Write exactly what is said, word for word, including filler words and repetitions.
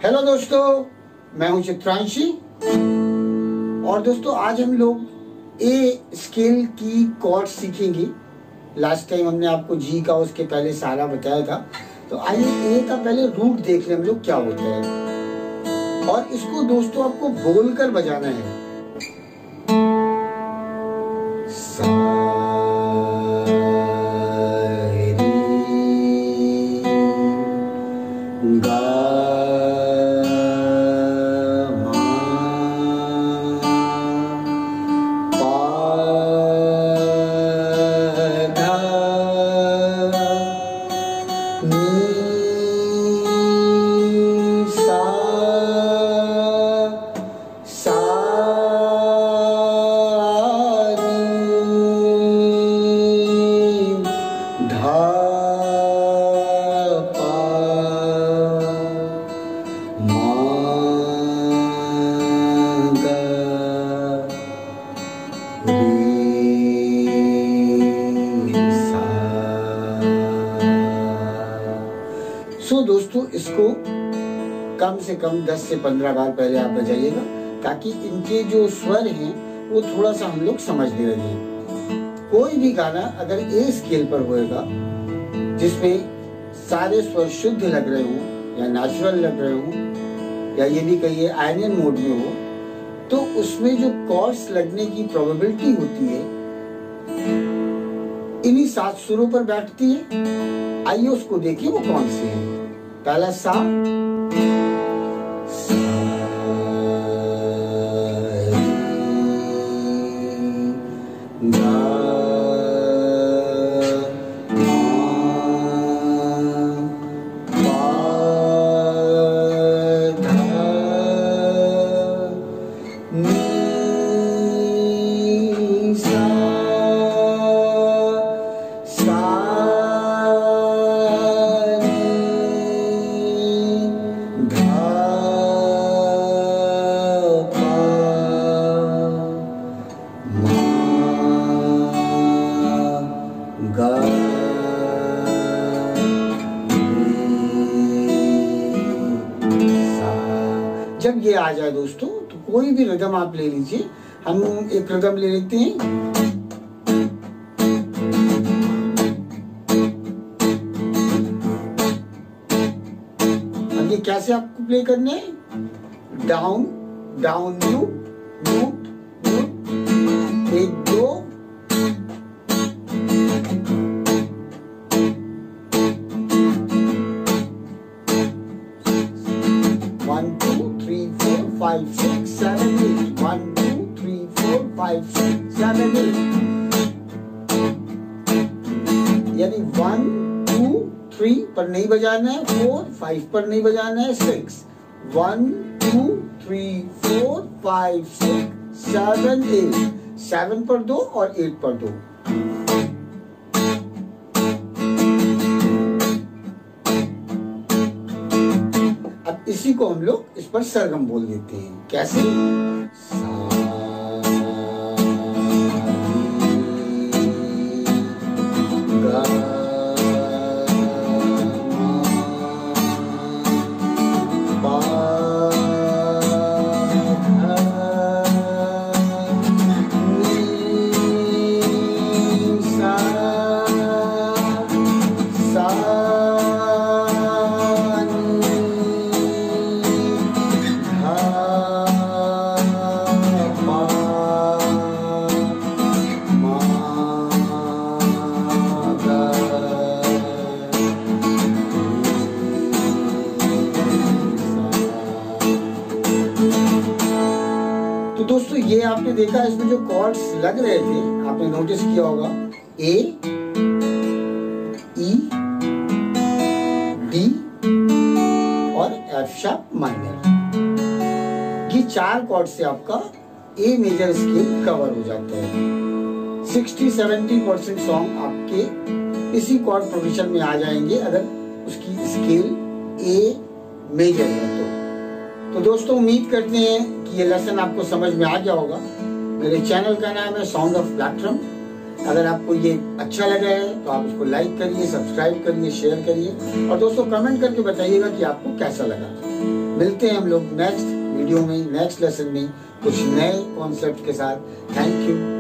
Hello दोस्तों, मैं हूं चित्रांशी और दोस्तों आज हम लोग ए स्केल की कॉर्ड सीखेंगे। लास्ट टाइम हमने आपको जी का उसके पहले सारा बताया था, तो आइए ए का पहले रूट देख लें हम लोग क्या होता है। और इसको दोस्तों आपको बोलकर बजाना है। सो दोस्तों इसको कम से कम दस से पंद्रह बार पहले आप बजाइएगा, ताकि इनके जो स्वर हैं वो थोड़ा सा हम लोग समझने लगे। कोई भी गाना अगर ए स्केल पर होएगा जिसमें सारे स्वर शुद्ध लग रहे हों या नेचुरल लग रहे हों, या ये भी कहिए आयनियन मोड में हो, तो उसमें जो कॉर्ड्स लगने की प्रोबेबिलिटी होती है इन्हीं सात सुरों पर बैठती है। आइए उसको देखिए वो कौन से हैं। पहला सा, जब ये आ जाए दोस्तों तो कोई भी रिदम आप ले लीजिए। हम एक रिदम ले लेते हैं। अब ये कैसे आपको प्ले करने हैं? Down down mute mute mute, एक दो, one two three four five six seven eight, one two three four five six seven eight. यानी वन टू थ्री पर नहीं बजाना है, फोर फाइव पर नहीं बजाना है, six, one two three four five six seven eight, seven पर दो और एट पर दो। अब इसी को हम लोग इस पर सरगम बोल देते हैं। कैसे? दोस्तों ये आपने देखा, इसमें जो कॉर्ड्स लग रहे थे आपने नोटिस किया होगा, ए, ई, डी और एफ शार्प माइनर। ये चार कॉर्ड से आपका ए मेजर स्केल कवर हो जाता है। सिक्सटी सेवेंटी परसेंट सॉन्ग आपके इसी कॉर्ड प्रोग्रेशन में आ जाएंगे अगर उसकी स्केल ए मेजर है तो। तो दोस्तों उम्मीद करते हैं कि ये लेसन आपको समझ में आ गया होगा। मेरे चैनल का नाम है साउंड ऑफ प्लेक्ट्रम। अगर आपको ये अच्छा लगा है तो आप इसको लाइक करिए, सब्सक्राइब करिए, शेयर करिए और दोस्तों कमेंट करके बताइएगा कि आपको कैसा लगा। मिलते हैं हम लोग नेक्स्ट वीडियो में, नेक्स्ट लेसन में कुछ नए कॉन्सेप्ट के साथ। Thank you.